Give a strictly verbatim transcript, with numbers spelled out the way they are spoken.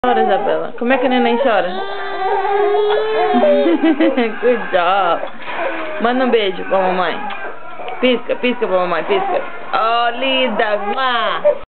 Chora, Isabela. Como é que a neném chora? Good job. Manda um beijo pra mamãe. Pisca, pisca pra mamãe, pisca. Oh, linda.